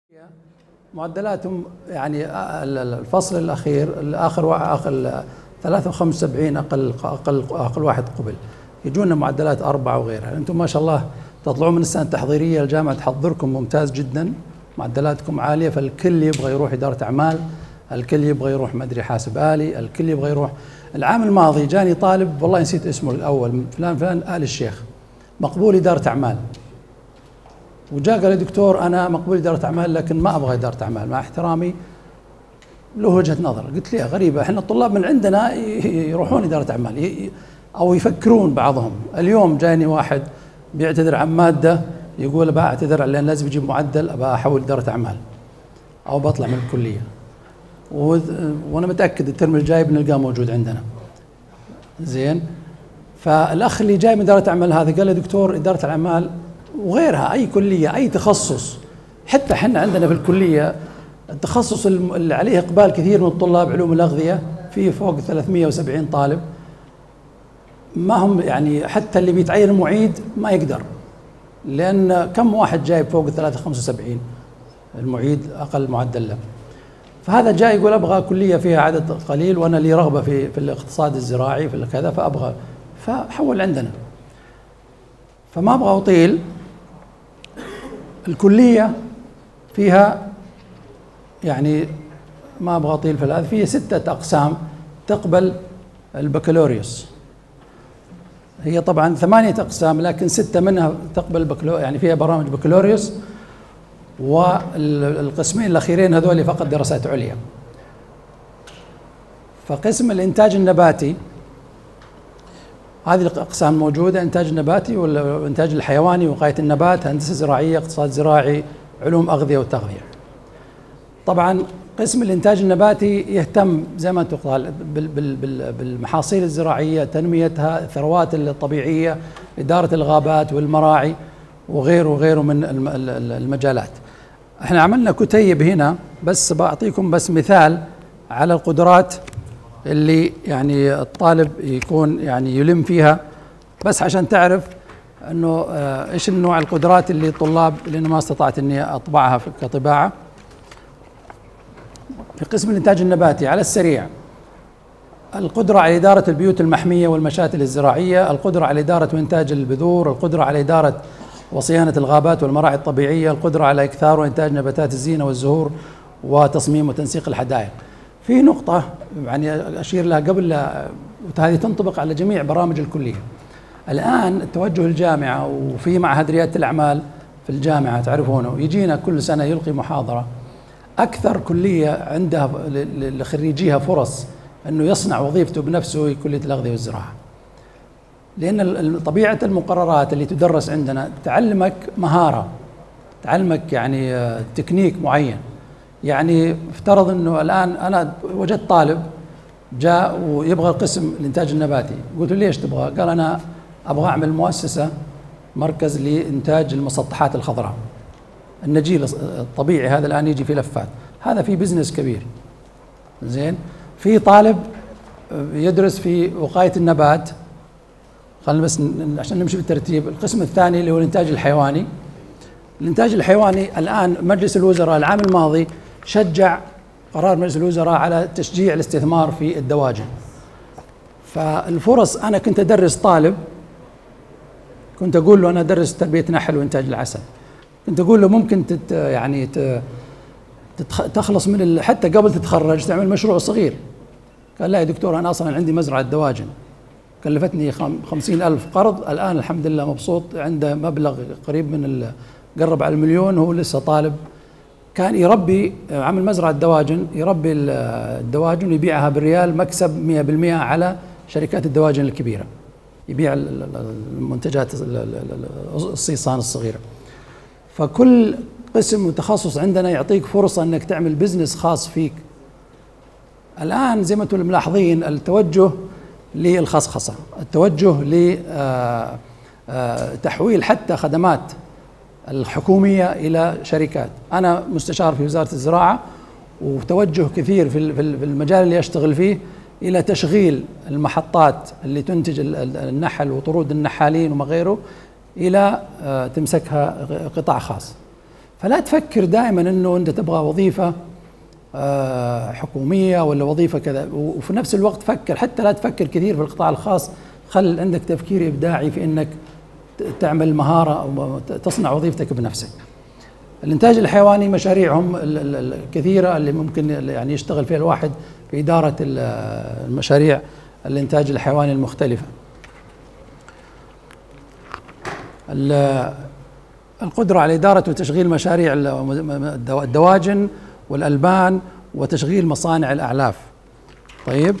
معدلاتهم يعني الفصل الأخير آخر 73 أقل واحد قبل، يجونا معدلات 4 وغيرها. أنتم ما شاء الله تطلعون من السنة التحضيرية، الجامعة تحضركم ممتاز جدا، معدلاتكم عالية، فالكل يبغى يروح إدارة أعمال، الكل يبغى يروح مدري حاسب آلي، الكل يبغى يروح. العام الماضي جاني طالب والله نسيت اسمه الأول، فلان آل الشيخ، مقبول إدارة أعمال، وجاء قال لي دكتور أنا مقبول إدارة أعمال لكن ما أبغى إدارة أعمال، مع احترامي له وجهة نظر. قلت لي غريبة، احنا الطلاب من عندنا يروحون إدارة أعمال أو يفكرون بعضهم. اليوم جاني واحد بيعتذر عن مادة، يقول بعتذر لأن لازم يجيب معدل، أبغى أحول إدارة أعمال أو بطلع من الكلية، وأنا متأكد الترم الجاي بنلقاه موجود عندنا. زين، فالأخ اللي جاي من إدارة أعمال هذا قال لي دكتور إدارة الأعمال وغيرها أي كلية أي تخصص، حتى احنا عندنا في الكلية التخصص اللي عليه إقبال كثير من الطلاب، علوم الأغذية، فيه فوق 370 طالب، ما هم يعني حتى اللي بيتعين معيد ما يقدر، لأن كم واحد جايب فوق 375 المعيد أقل معدل له. فهذا جاي يقول أبغى كلية فيها عدد قليل وأنا لي رغبة في الاقتصاد الزراعي في كذا، فأبغى، فحول عندنا. فما أبغى أطيل، الكلية فيها يعني ما أبغى أطيل في هذا، فيها 6 أقسام تقبل البكالوريوس. هي طبعا 8 أقسام لكن 6 منها تقبل البكالوريوس، يعني فيها برامج بكالوريوس، والقسمين الأخيرين هذول فقط دراسات عليا. فقسم الإنتاج النباتي هذه الأقسام موجودة، إنتاج النباتي والإنتاج الحيواني، وقاية النبات، هندسة زراعية، اقتصاد زراعي، علوم أغذية وتغذية. طبعا قسم الإنتاج النباتي يهتم زي ما تقال بالمحاصيل الزراعية، تنميتها، الثروات الطبيعية، إدارة الغابات والمراعي وغيره من المجالات. احنا عملنا كتيب هنا، بس بعطيكم بس مثال على القدرات اللي يعني الطالب يكون يعني يلم فيها، بس عشان تعرف انه ايش النوع القدرات اللي الطلاب، لانه ما استطعت اني اطبعها كطباعه. في قسم الانتاج النباتي على السريع، القدره على اداره البيوت المحميه والمشاتل الزراعيه، القدره على اداره وانتاج البذور، القدره على اداره وصيانه الغابات والمراعي الطبيعيه، القدره على اكثار وانتاج نباتات الزينه والزهور وتصميم وتنسيق الحدائق. في نقطة يعني أشير لها قبل، وهذه تنطبق على جميع برامج الكلية. الآن توجه الجامعة، وفي معهد ريادة الأعمال في الجامعة تعرفونه، يجينا كل سنة يلقي محاضرة. أكثر كلية عندها لخريجيها فرص أنه يصنع وظيفته بنفسه هي كلية الأغذية والزراعة، لأن طبيعة المقررات اللي تدرس عندنا تعلمك مهارة، تعلمك يعني تكنيك معين. يعني افترض انه الان انا وجدت طالب جاء ويبغى القسم الانتاج النباتي، قلت له ليش تبغى؟ قال انا ابغى اعمل مؤسسه، مركز لانتاج المسطحات الخضراء، النجيل الطبيعي هذا الان يجي في لفات، هذا في بزنس كبير. زين، في طالب يدرس في وقايه النبات، خلينا بس عشان نمشي بالترتيب. القسم الثاني اللي هو الانتاج الحيواني. الانتاج الحيواني الان مجلس الوزراء العام الماضي شجع، قرار مجلس الوزراء على تشجيع الاستثمار في الدواجن. فالفرص، انا كنت ادرس طالب، كنت اقول له انا ادرس تربيه نحل وانتاج العسل، كنت اقول له ممكن تخلص من حتى قبل تتخرج تعمل مشروع صغير. قال لا يا دكتور انا اصلا عندي مزرعه دواجن كلفتني 50,000 قرض، الان الحمد لله مبسوط، عنده مبلغ قريب من قرب على 1,000,000، هو لسه طالب. كان يربي، عمل مزرعة دواجن، يربي الدواجن ويبيعها بالريال، مكسب 100% على شركات الدواجن الكبيرة، يبيع المنتجات الصيصان الصغيرة. فكل قسم وتخصص عندنا يعطيك فرصة انك تعمل بزنس خاص فيك. الآن زي ما انتم ملاحظين التوجه للخصخصة، التوجه لتحويل حتى خدمات الحكومية إلى شركات. أنا مستشار في وزارة الزراعة، وتوجه كثير في المجال اللي أشتغل فيه إلى تشغيل المحطات اللي تنتج النحل وطرود النحالين وما غيره، إلى تمسكها قطاع خاص. فلا تفكر دائما انه انت تبغى وظيفه حكوميه ولا وظيفه كذا، وفي نفس الوقت فكر، حتى لا تفكر كثير في القطاع الخاص، خل عندك تفكير ابداعي في انك تعمل مهاره او تصنع وظيفتك بنفسك. الانتاج الحيواني مشاريعهم الكثيره اللي ممكن يعني يشتغل فيها الواحد في اداره المشاريع الانتاج الحيواني المختلفه. القدره على اداره وتشغيل مشاريع الدواجن والالبان وتشغيل مصانع الاعلاف. طيب،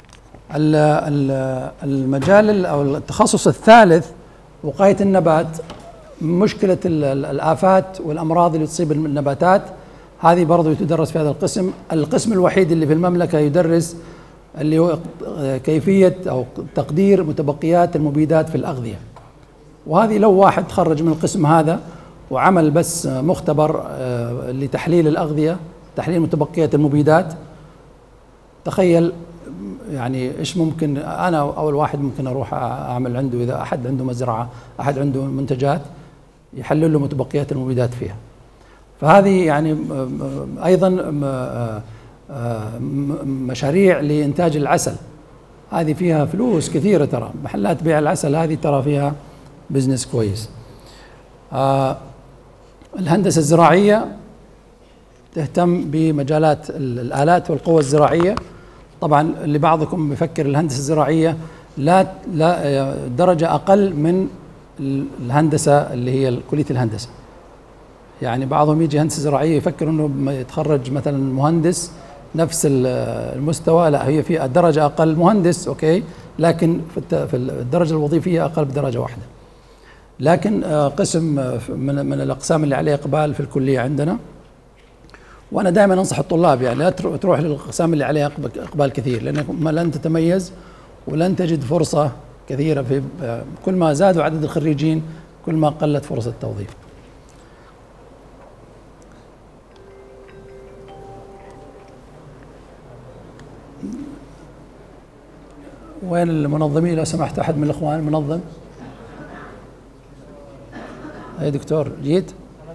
المجال او التخصص الثالث وقايه النبات. مشكله الآفات والامراض اللي تصيب النباتات هذه برضو تدرس في هذا القسم. القسم الوحيد اللي في المملكه يدرس اللي هو كيفيه او تقدير متبقيات المبيدات في الاغذيه، وهذه لو واحد تخرج من القسم هذا وعمل بس مختبر لتحليل الأغذية، تحليل متبقيات المبيدات، تخيل يعني ايش ممكن انا اول واحد ممكن اروح اعمل عنده، اذا احد عنده مزرعه، احد عنده منتجات، يحلل له متبقيات المبيدات فيها. فهذه يعني ايضا مشاريع لانتاج العسل، هذه فيها فلوس كثيره، ترى محلات بيع العسل هذه ترى فيها بزنس كويس. الهندسه الزراعيه تهتم بمجالات الآلات والقوى الزراعية. طبعا اللي بعضكم بيفكر الهندسة الزراعية لا درجة أقل من الهندسة اللي هي كلية الهندسة. يعني بعضهم يجي هندسة زراعية يفكر أنه يتخرج مثلا مهندس نفس المستوى، لا، هي في درجة أقل، مهندس أوكي، لكن في الدرجة الوظيفية أقل بدرجة واحدة. لكن قسم من الأقسام اللي عليه إقبال في الكلية عندنا، وأنا دائما أنصح الطلاب يعني لا تروح للأقسام اللي عليها إقبال كثير، لأنك لن تتميز ولن تجد فرصة كثيرة. في كل ما زادوا عدد الخريجين كل ما قلت فرص التوظيف. وين المنظمين لو سمحت؟ أحد من الإخوان منظم؟ أي دكتور جيت؟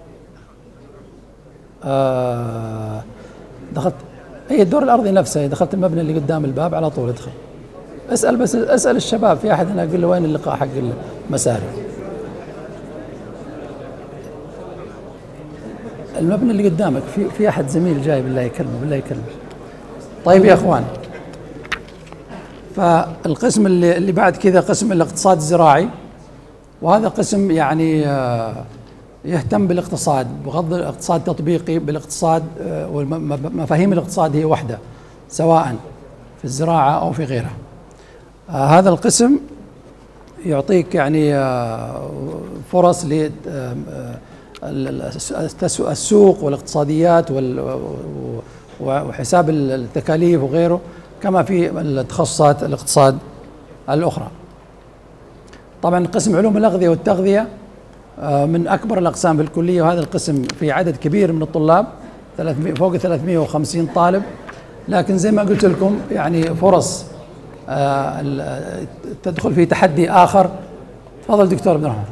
دخلت هي الدور الارضي نفسه، دخلت المبنى اللي قدام الباب على طول ادخل. اسال، بس اسال الشباب، في احد هنا اقول له وين اللقاء حق المساري؟ المبنى اللي قدامك في احد زميل جاي، بالله يكلمه، بالله يكلمه. طيب يا اخوان، فالقسم اللي بعد كذا قسم الاقتصاد الزراعي، وهذا قسم يعني يهتم بالاقتصاد، بغض الاقتصاد التطبيقي، بالاقتصاد ومفاهيم الاقتصاد هي واحدة سواء في الزراعة أو في غيرها. هذا القسم يعطيك يعني فرص للسوق والاقتصاديات وحساب التكاليف وغيره، كما في التخصصات الاقتصاد الأخرى. طبعا قسم علوم الأغذية والتغذية من أكبر الأقسام في الكلية، وهذا القسم في عدد كبير من الطلاب، فوق 350 طالب. لكن زي ما قلت لكم يعني فرص تدخل في تحدي آخر. تفضل دكتور عبد الرحمن.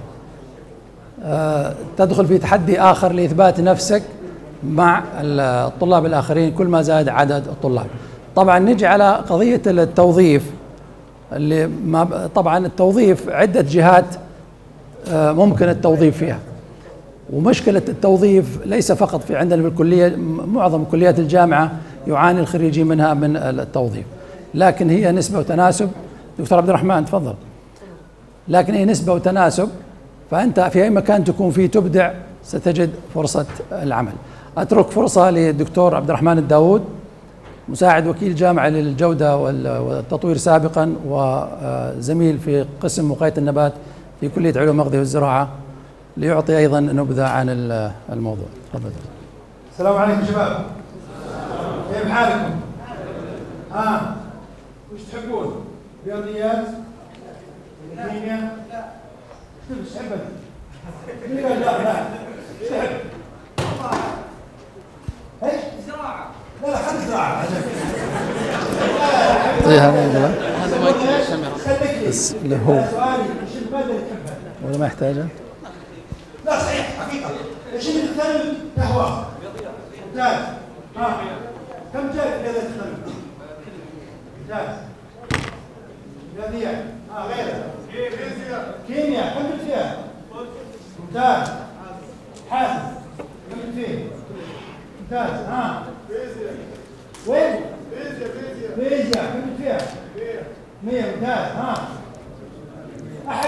تدخل في تحدي آخر لإثبات نفسك مع الطلاب الآخرين كل ما زاد عدد الطلاب. طبعا نجي على قضية التوظيف، اللي طبعا التوظيف عدة جهات ممكن التوظيف فيها، ومشكلة التوظيف ليس فقط في عندنا في الكلية، معظم كليات الجامعة يعاني الخريجين منها من التوظيف، لكن هي نسبة وتناسب. دكتور عبد الرحمن تفضل. لكن هي نسبة وتناسب، فأنت في أي مكان تكون فيه تبدع ستجد فرصة العمل. أترك فرصة للدكتور عبد الرحمن الداود، مساعد وكيل جامعة للجودة والتطوير سابقا، وزميل في قسم وقاية النبات في كلية علوم الأغذية والزراعة، ليعطي أيضا نبذة عن الموضوع. تفضل. السلام عليكم شباب، كيف حالكم؟ وش تحبون؟ رياضيات؟ كيمياء؟ ايش تحب انت؟ لا ايش تحب؟ ايش؟ زراعة. لا خلي زراعة. هذا ما بس اللي هو سؤالي وش المادة اللي تحبها؟ ولا ما يحتاجه؟ لا صحيح حقيقة 20 الثلج قهوة. ممتاز. كم جاء رياضيات الثلج؟ ممتاز. رياضيات. غيرها. كيمياء. كم جبت فيها؟ ممتاز. حاسب. كم جبت فيه؟ ممتاز. وين؟ فيزياء. كم جبت فيها؟ 100. ممتاز. أحد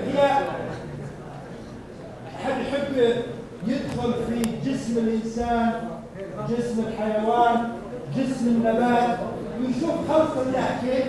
يحب يدخل في جسم الإنسان، جسم الحيوان، جسم النبات، ويشوف خلق الله كيف؟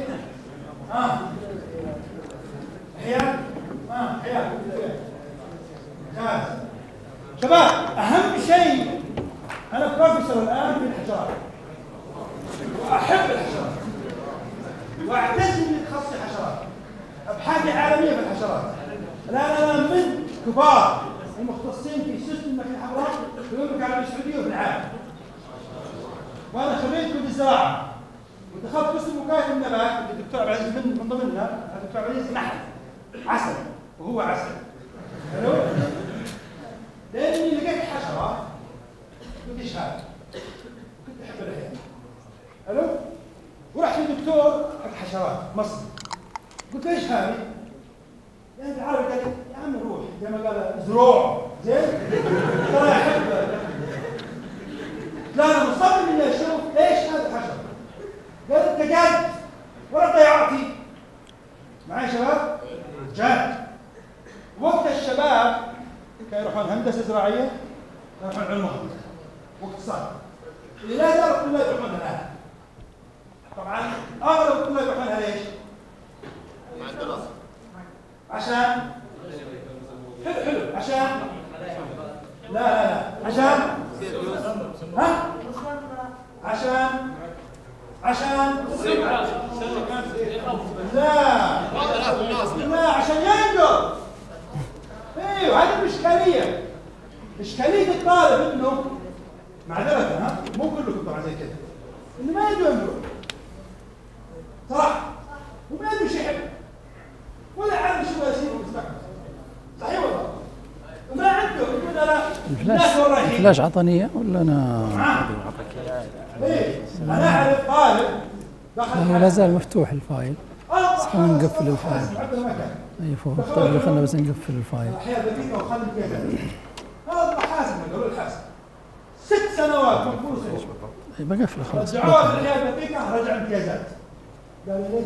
أحياء؟ أحياء. ممتاز. شباب، أهم شيء أنا بروفيسور الآن في الحشرات، وأحب الحشرات، وأعتز إني تخصصي حشرات، أبحاثي عالمية في الحشرات. الآن أنا من كبار المختصين في سيستم المكن الحمراء في المملكة العربية السعودية وفي العالم. وأنا خريج كلية الزراعة ودخلت قسم وقاية النبات الدكتور عبد العزيز من ضمننا، الدكتور عبد العزيز نحل عسل وهو عسل. حلو؟ لأني لقيت حشرة قلت إيش هذا؟ كنت أحب الأحياء. حلو؟ ورحت للدكتور حق حشرات مصري قلت ايش هذه؟ يعني العربي قال يا عم روح زي ما قال زروع زين؟ ترى احب. لا انا مصمم اني اشوف ايش هذا الحشره. قال انت جاد ولا ضيعتي؟ معي شباب؟ جاد. وقت الشباب كانوا يروحون هندسه زراعيه، كانوا يروحون علوم واقتصاد. اللي لا يعرف كلها يروحون الان. طبعا اغلب الطلاب يروحونها ليش؟ مع الدراسه. عشان حلو عشان لا عشان عشان لا عشان ينقل. ايوه هذه الاشكاليه. اشكاليه الطالب انه معذره مو كلكم طبعا زي كذا انه ما يدري ينقل صراحه، وما عنده شيء يحب ولا عارف شو يصير بالمستقبل. صحيح ولا؟ وما عنده يقول انا الناس وراي الفلاش عطنيه ولا انا؟ ايه انا اعرف طالب هو لا زال مفتوح الفايل، بس خلينا نقفل الفايل. اي فوق. طيب خلينا بس نقفل الفايل. احيانا دقيقه وخلي كذا. هذا محاسب من قبل الحاسب 6 سنوات مقبول صوت. اي بقفله خلاص. رجعوه الحياه دقيقه رجع امتيازات. قالوا ليش؟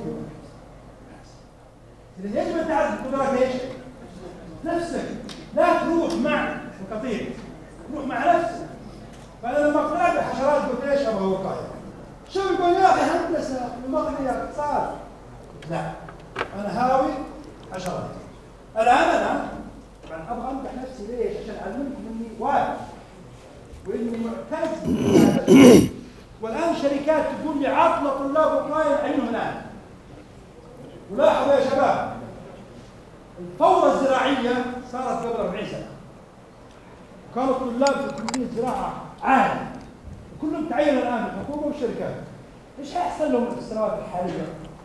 إذا يجب أن تعرف قدرات إيش؟ نفسك، لا تروح مع القطيع، روح مع نفسك. فأنا لما اقتنعت بالحشرات قلت إيش أبغى وقاية؟ شو يقول يا أخي هندسة ومغنية اقتصاد؟ لا، أنا هاوي حشرات. الآن أنا طبعا أبغى أمدح نفسي ليش؟ عشان أعلمكم إني واعي وإني معتز. والآن شركات تقول لي عطنا طلاب وقاية عينهم الآن. ولاحظوا يا شباب الثورة الزراعية صارت قبل 40 سنة. وكانوا الطلاب في كلية الزراعة عالي وكلهم تعينوا الآن في الحكومة والشركات. ايش حيحصل لهم في السنوات الحالية؟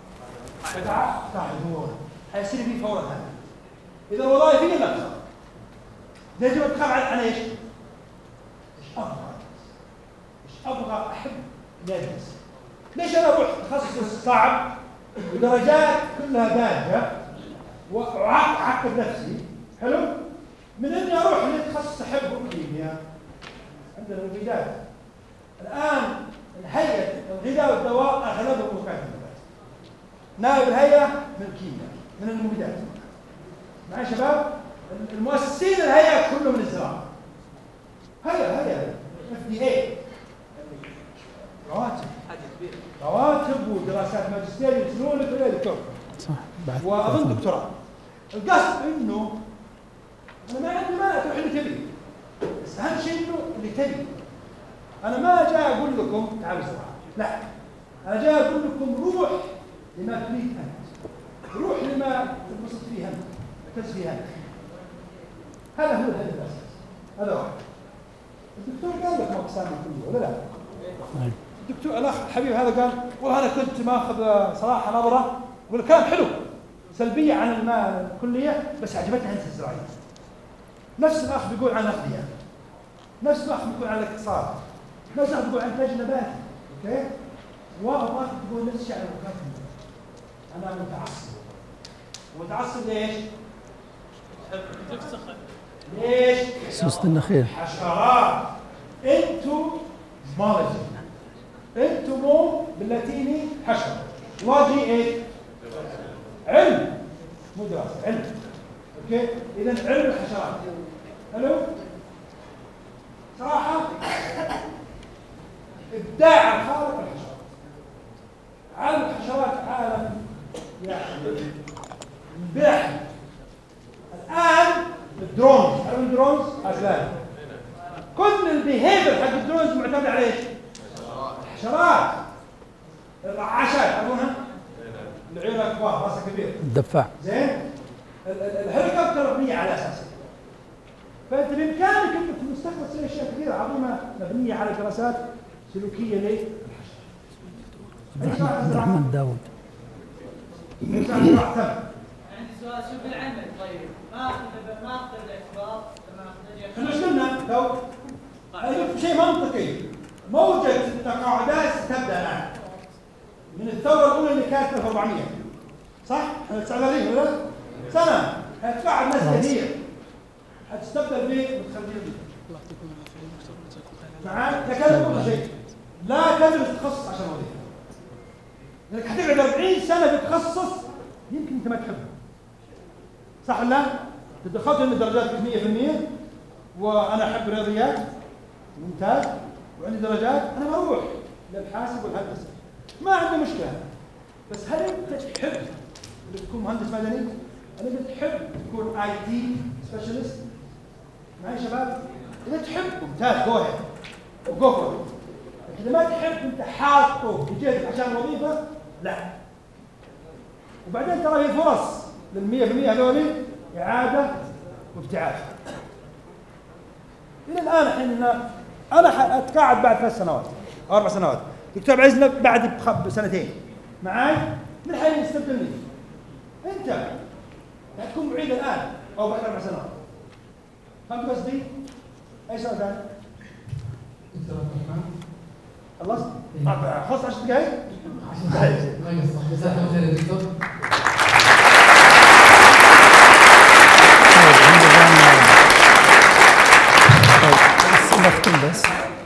تعالوا حيصير في فورة ثانية. إذا الوظائفية لا تخاف. يجب أن تخاف عن ايش؟ ايش أبغى؟ ايش أبغى أحب لأدرس؟ ليش أنا أروح تخصص صعب ودرجات كلها دارجة وأعقد نفسي حلو من اني اروح لتخصص احبه الكيمياء. عندنا المبيدات الان الهيئه الغذاء والدواء اغلبهم وكاله النبات. نائب الهيئه من الكيمياء من المبيدات. معي شباب المؤسسين الهيئه كلهم من الزراعه. هيئه FDA رواتب ودراسات ماجستير يرسلون لك ولا دكتور صح بعد واظن دكتوراه. القصد انه انا ما عندي مانع تروح اللي تبي، بس اهم شيء انه اللي تبي. انا ما جاي اقول لكم تعالوا زراعه، لا انا جاي اقول لكم روح لما تريد انت، روح لما تنبسط فيه انت، تركز فيه انت. هذا هو الهدف الاساسي. هذا واحد. الدكتور قال لك اقسام الكليه ولا لا؟ الدكتور الاخ الحبيب هذا قال والله انا كنت ماخذ صراحه نظره والكلام حلو سلبيه عن الكليه بس عجبتني هندسه الزراعيه. نفس الاخ بيقول عن الاغذيه نفس الوقت بيكون على الاقتصاد، نفس الوقت بيكون على الانتاج النباتي، اوكي؟ وابغاك تقول نفس الشيء على الوكالة. انا متعصب. متعصب ليش؟ ليش؟ سوسة النخيل. حشرات. انتومولوجي. انتومو باللاتيني حشرة. لوجي ايه؟ علم. مو دراسة، علم. اوكي؟ اذا علم الحشرات. حلو؟ صراحة ابداع الخالق الحشرات. عالم الحشرات عالم يعني باحث. الان الدرونز، عارف الدرونز؟ أسلام. كل البيهيفير حق الدرونز معتمد على ايش؟ الحشرات. الرعاشات عارفونها؟ العيون كبار، راسها كبير. الدفاع. زين؟ الهليكوبتر مبنية على اساسه. فانت بامكانك انك في المستقبل تسوي اشياء كثيره عظيمه مبنيه على دراسات سلوكيه للحشرات. عبد الرحمن داوود. عندي سؤال، شو بالعمل طيب؟ ما اخذ الاعتبار لما احنا قلنا تو شيء منطقي. موجة التقاعدات ستبدا الان من الثوره الاولى اللي كانت 1400 صح؟ احنا 99 ولا؟ سنه هتقاعد ناس كثير. هتستبدل بالمتخرجين. معاي؟ تكلم كل شيء. لا تدرس تخصص عشان وظيفه. لانك حتقعد 40 سنه بتخصص يمكن انت ما تحبه. صح ولا لا؟ دخلت من درجات 100% وانا احب الرياضيات ممتاز وعندي درجات، انا بروح للحاسب والهندسه. ما عندي مشكله. بس هل انت تحب انك تكون مهندس مدني؟ هل انت تحب تكون اي تي سبيشالست؟ معي شباب؟ إذا تحب ممتاز جو هيد وجو فور. إذا ما تحب أنت حاطه في جيبك عشان وظيفة لا. وبعدين ترى هي فرص لل100% هذول إعادة وابتعاث. إلى الآن الحين أنا حأتقاعد بعد 3 سنوات أو 4 سنوات. دكتور عزنا بعد بسنتين. معاي؟ من حين يستبدلني؟ أنت تكون معيد الآن أو بعد 4 سنوات. فهمت قصدي؟ ايش سؤال ثاني؟ دكتور عبد الرحمن خلصت؟ خلصت 10 دقائق؟ 10 دقائق ما يقصر. جزاك الله خير يا دكتور. نختم بس.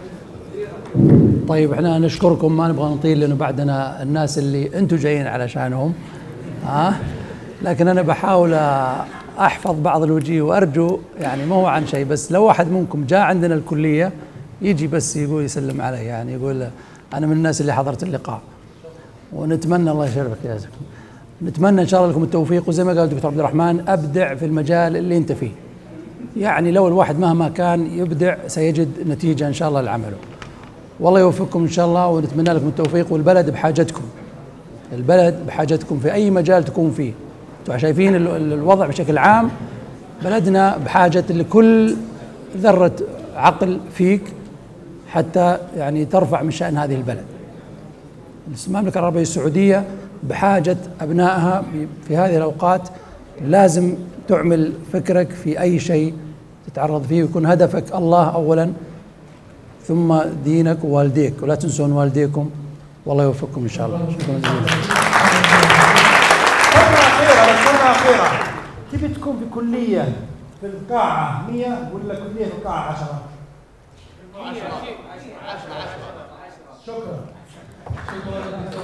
طيب احنا نشكركم، ما نبغى نطيل لانه بعدنا الناس اللي انتم جايين علشانهم. لكن انا بحاول احفظ بعض الوجيه وارجو يعني ما هو عن شيء، بس لو واحد منكم جاء عندنا الكليه يجي بس يقول يسلم علي، يعني يقول انا من الناس اللي حضرت اللقاء. ونتمنى الله يشرفك يا زلمه. نتمنى ان شاء الله لكم التوفيق، وزي ما قال الدكتور عبد الرحمن ابدع في المجال اللي انت فيه. يعني لو الواحد مهما كان يبدع سيجد نتيجه ان شاء الله لعمله. والله يوفقكم ان شاء الله، ونتمنى لكم التوفيق، والبلد بحاجتكم. البلد بحاجتكم في اي مجال تكون فيه. انتم شايفين الوضع بشكل عام، بلدنا بحاجه لكل ذره عقل فيك حتى يعني ترفع من شأن هذه البلد. المملكه العربيه السعوديه بحاجه ابنائها في هذه الاوقات. لازم تعمل فكرك في اي شيء تتعرض فيه، ويكون هدفك الله اولا ثم دينك ووالديك، ولا تنسون والديكم. والله يوفقكم ان شاء الله. شكرا جزيلا. سنة أخيرة تبي تكون في كلية في القاعة 100 ولا كلية في القاعة 10؟ 10. شكرا.